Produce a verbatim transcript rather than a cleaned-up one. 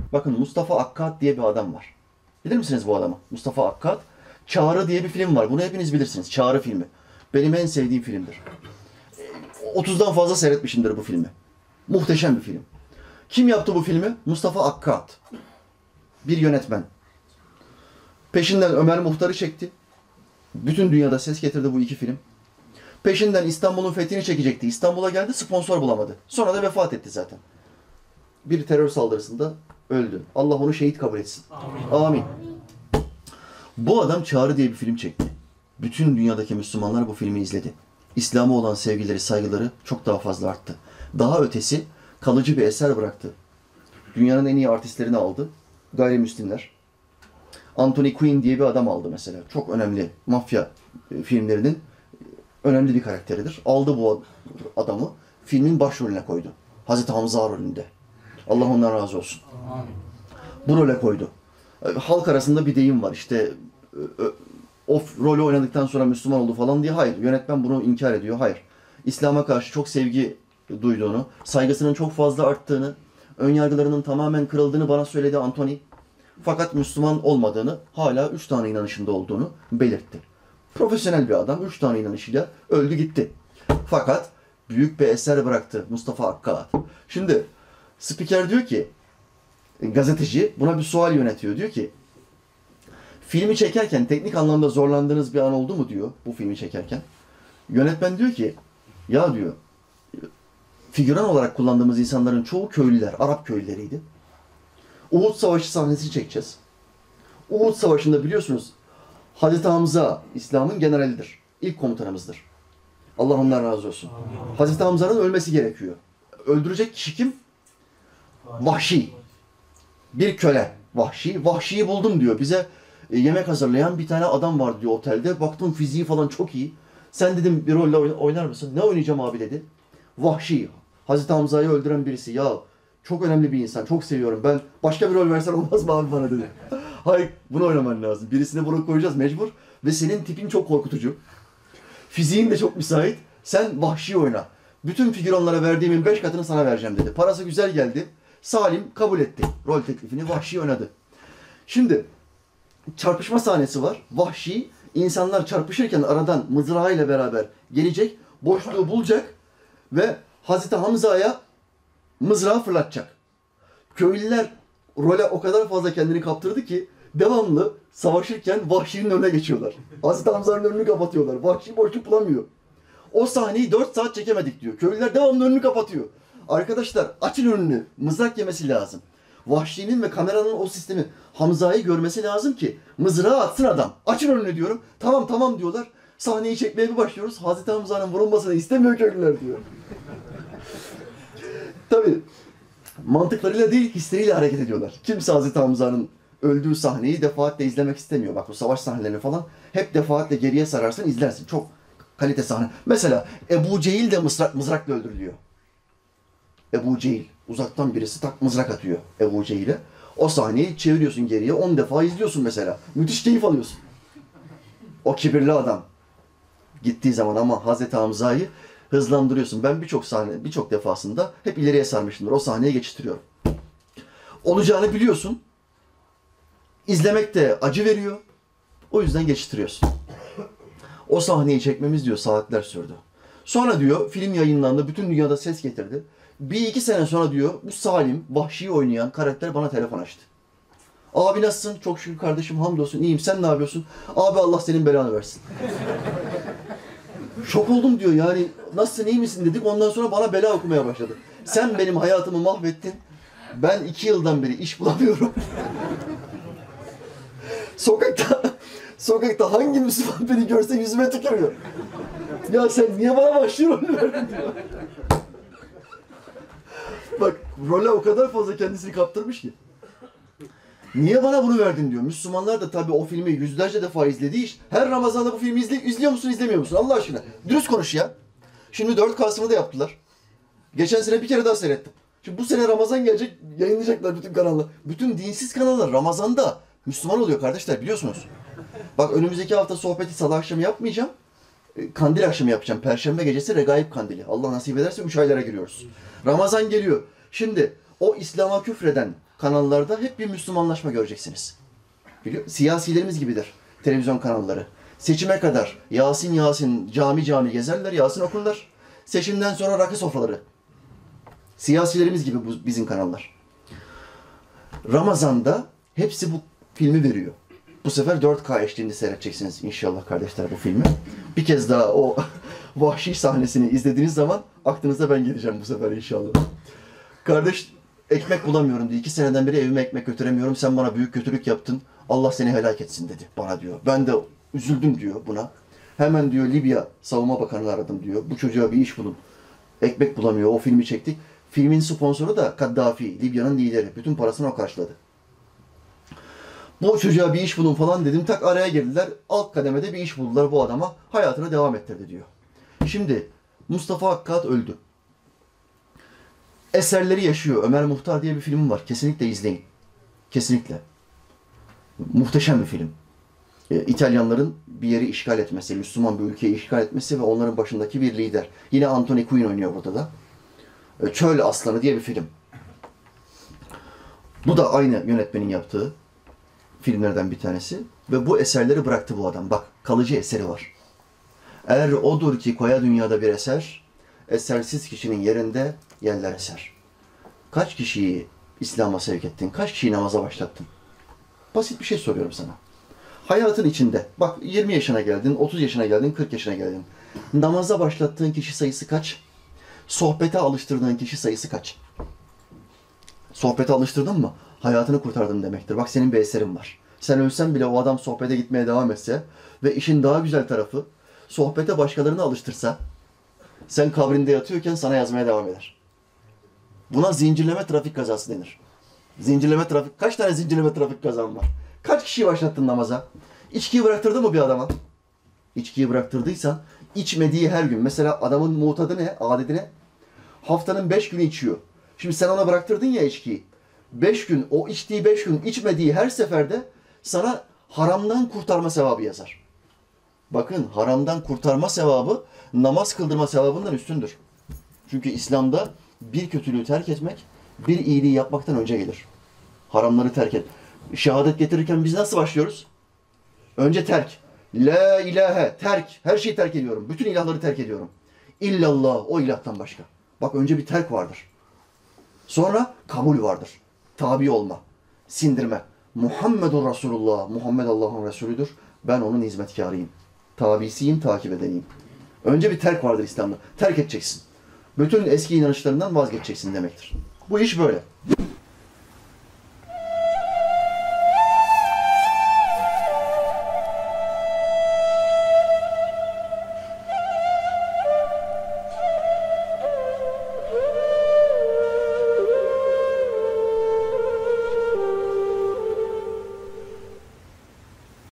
Bakın Mustafa Akkad diye bir adam var. Bilir misiniz bu adamı? Mustafa Akkad. Çağrı diye bir film var. Bunu hepiniz bilirsiniz. Çağrı filmi. Benim en sevdiğim filmdir. otuzdan fazla seyretmişimdir bu filmi. Muhteşem bir film. Kim yaptı bu filmi? Mustafa Akkad. Bir yönetmen. Peşinden Ömer Muhtar'ı çekti. Bütün dünyada ses getirdi bu iki film. Peşinden İstanbul'un fethini çekecekti. İstanbul'a geldi, sponsor bulamadı. Sonra da vefat etti zaten. Bir terör saldırısında öldü. Allah onu şehit kabul etsin. Amin. Amin. Bu adam Çağrı diye bir film çekti. Bütün dünyadaki Müslümanlar bu filmi izledi. İslam'a olan sevgileri, saygıları çok daha fazla arttı. Daha ötesi kalıcı bir eser bıraktı. Dünyanın en iyi artistlerini aldı. Gayrimüslimler. Anthony Quinn diye bir adam aldı mesela. Çok önemli mafya filmlerinin önemli bir karakteridir. Aldı bu adamı, filmin başrolüne koydu. Hazreti Hamza rolünde. Allah ondan razı olsun. Bu role koydu. Halk arasında bir deyim var işte, o rolü oynadıktan sonra Müslüman oldu falan diye. Hayır, yönetmen bunu inkar ediyor. Hayır. İslam'a karşı çok sevgi duyduğunu, saygısının çok fazla arttığını, önyargılarının tamamen kırıldığını bana söyledi Anthony. Fakat Müslüman olmadığını, hala üç tane inanışında olduğunu belirtti. Profesyonel bir adam, üç tane inanışıyla öldü gitti. Fakat büyük bir eser bıraktı Mustafa Akkad. Şimdi spiker diyor ki, gazeteci buna bir sual yönetiyor. Diyor ki, filmi çekerken teknik anlamda zorlandığınız bir an oldu mu diyor, bu filmi çekerken. Yönetmen diyor ki, ya diyor, figüran olarak kullandığımız insanların çoğu köylüler, Arap köylüleriydi. Uhud Savaşı sahnesini çekeceğiz. Uhud Savaşı'nda biliyorsunuz Hazreti Hamza İslam'ın generalidir. İlk komutanımızdır. Allah ondan razı olsun. Amin. Hazreti Hamza'nın ölmesi gerekiyor. Öldürecek kişi kim? Vahşi. Bir köle. Vahşi. Vahşiyi buldum diyor. Bize yemek hazırlayan bir tane adam var diyor otelde. Baktım fiziği falan çok iyi. Sen dedim bir rolle oynar mısın? Ne oynayacağım abi dedi. Vahşi. Hazreti Hamza'yı öldüren birisi. Ya çok önemli bir insan. Çok seviyorum. Ben başka bir rol versen olmaz mı abi bana dedi. Hayır, bunu oynaman lazım. Birisine bunu koyacağız mecbur. Ve senin tipin çok korkutucu. Fiziğin de çok müsait. Sen vahşi oyna. Bütün figüranlara verdiğimin beş katını sana vereceğim dedi. Parası güzel geldi. Salim kabul etti. Rol teklifini, vahşi oynadı. Şimdi çarpışma sahnesi var. Vahşi, insanlar çarpışırken aradan mızrağıyla beraber gelecek. Boşluğu bulacak. Ve Hazreti Hamza'ya mızrağı fırlatacak. Köylüler role o kadar fazla kendini kaptırdı ki devamlı savaşırken Vahşi'nin önüne geçiyorlar. Hazreti Hamza'nın önünü kapatıyorlar. Vahşi boşluk bulamıyor. O sahneyi dört saat çekemedik diyor. Köylüler devamlı önünü kapatıyor. Arkadaşlar açın önünü. Mızrak yemesi lazım. Vahşi'nin ve kameranın o sistemi Hamza'yı görmesi lazım ki mızrağı atsın adam. Açın önünü diyorum. Tamam tamam diyorlar. Sahneyi çekmeye bir başlıyoruz. Hazreti Hamza'nın vurulmasını istemiyor köylüler diyor. Tabii mantıklarıyla değil, hisleriyle hareket ediyorlar. Kimse Hazreti Hamza'nın öldüğü sahneyi defaatle izlemek istemiyor. Bak bu savaş sahnelerini falan hep defaatle geriye sararsın, izlersin. Çok kalite sahne. Mesela Ebu Cehil de mızrak, mızrakla öldürülüyor. Ebu Cehil. Uzaktan birisi tak mızrak atıyor Ebu Cehil'e. O sahneyi çeviriyorsun geriye, on defa izliyorsun mesela. Müthiş keyif alıyorsun. O kibirli adam gittiği zaman ama Hazreti Hamza'yı hızlandırıyorsun. Ben birçok sahne, birçok defasında hep ileriye sarmışımdır. O sahneye geçiştiriyorum. Olacağını biliyorsun. İzlemek de acı veriyor. O yüzden geçiştiriyorsun. O sahneyi çekmemiz diyor saatler sürdü. Sonra diyor film yayınlandı. Bütün dünyada ses getirdi. Bir iki sene sonra diyor bu Salim, Vahşi'yi oynayan karakter bana telefon açtı. Abi nasılsın? Çok şükür kardeşim, hamdolsun. İyiyim. Sen ne yapıyorsun? Abi Allah senin belanı versin. Şok oldum diyor yani. Nasılsın, iyi misin dedik. Ondan sonra bana bela okumaya başladı. Sen benim hayatımı mahvettin. Ben iki yıldan beri iş bulamıyorum. Sokakta, sokakta hangi Müslüman beni görse yüzüme tükürüyor. Ya sen niye bana Vahşi rolü verdin diyor. Bak role o kadar fazla kendisini kaptırmış ki. Niye bana bunu verdin diyor. Müslümanlar da tabii o filmi yüzlerce defa izlediği iş. Her Ramazan'da bu filmi izle, izliyor musun, izlemiyor musun? Allah aşkına. Dürüst konuş ya. Şimdi dört K'sını da yaptılar. Geçen sene bir kere daha seyrettim. Şimdi bu sene Ramazan gelecek, yayınlayacaklar bütün kanallar. Bütün dinsiz kanallar Ramazan'da Müslüman oluyor kardeşler, biliyorsunuz. Bak önümüzdeki hafta sohbeti salı akşamı yapmayacağım. Kandil akşamı yapacağım. Perşembe gecesi Regaib Kandili. Allah nasip ederse üç aylara giriyoruz. Ramazan geliyor. Şimdi o İslam'a küfreden, kanallarda hep bir Müslümanlaşma göreceksiniz. Biliyor, siyasilerimiz gibidir televizyon kanalları. Seçime kadar Yasin Yasin cami cami gezerler, Yasin okurlar. Seçimden sonra rakı sofraları. Siyasilerimiz gibi bu, bizim kanallar. Ramazan'da hepsi bu filmi veriyor. Bu sefer dört K eşliğinde seyredeceksiniz inşallah kardeşler bu filmi. Bir kez daha o vahşi sahnesini izlediğiniz zaman aklınıza ben geleceğim bu sefer inşallah. Kardeş ekmek bulamıyorum diye iki seneden beri evime ekmek götüremiyorum. Sen bana büyük kötülük yaptın. Allah seni helak etsin dedi bana diyor. Ben de üzüldüm diyor buna. Hemen diyor Libya Savunma Bakanı'nı aradım diyor. Bu çocuğa bir iş bulun. Ekmek bulamıyor. O filmi çektik. Filmin sponsoru da Kaddafi, Libya'nın lideri. Bütün parasını o karşıladı. Bu çocuğa bir iş bulun falan dedim. Tak araya girdiler. Alt kademede bir iş buldular bu adama. Hayatını devam ettirdi diyor. Şimdi Mustafa Akkat öldü. Eserleri yaşıyor. Ömer Muhtar diye bir film var. Kesinlikle izleyin. Kesinlikle. Muhteşem bir film. Ee, İtalyanların bir yeri işgal etmesi, Müslüman bir ülkeyi işgal etmesi ve onların başındaki bir lider. Yine Anthony Quinn oynuyor burada da. Ee, Çöl Aslanı diye bir film. Bu da aynı yönetmenin yaptığı filmlerden bir tanesi. Ve bu eserleri bıraktı bu adam. Bak, kalıcı eseri var. Eğer odur ki koya dünyada bir eser, esersiz kişinin yerinde yerler eser. Kaç kişiyi İslam'a sevk ettin? Kaç kişiyi namaza başlattın? Basit bir şey soruyorum sana. Hayatın içinde, bak yirmi yaşına geldin, otuz yaşına geldin, kırk yaşına geldin. Namaza başlattığın kişi sayısı kaç? Sohbete alıştırdığın kişi sayısı kaç? Sohbete alıştırdın mı? Hayatını kurtardın demektir. Bak senin bir eserin var. Sen ölsen bile o adam sohbete gitmeye devam etse ve işin daha güzel tarafı sohbete başkalarını alıştırsa, sen kabrinde yatıyorken sana yazmaya devam eder. Buna zincirleme trafik kazası denir. Zincirleme trafik, kaç tane zincirleme trafik kazan var? Kaç kişiyi başlattın namaza? İçkiyi bıraktırdın mı bir adama? İçkiyi bıraktırdıysan, içmediği her gün, mesela adamın muhtadı ne, adeti ne? Haftanın beş günü içiyor. Şimdi sen ona bıraktırdın ya içkiyi. Beş gün, o içtiği beş gün içmediği her seferde sana haramdan kurtarma sevabı yazar. Bakın, haramdan kurtarma sevabı namaz kıldırma sevabından üstündür. Çünkü İslam'da bir kötülüğü terk etmek, bir iyiliği yapmaktan önce gelir. Haramları terk et. Şehadet getirirken biz nasıl başlıyoruz? Önce terk. La ilahe, terk. Her şeyi terk ediyorum. Bütün ilahları terk ediyorum. İllallah, o ilahtan başka. Bak önce bir terk vardır. Sonra kabul vardır. Tabi olma, sindirme. Muhammedur Resulullah, Muhammed Allah'ın Resulüdür. Ben onun hizmetkarıyım. Tabisiyim, takip edeyim. Önce bir terk vardır İslam'da. Terk edeceksin. Bütün eski inanışlarından vazgeçeceksin demektir. Bu iş böyle.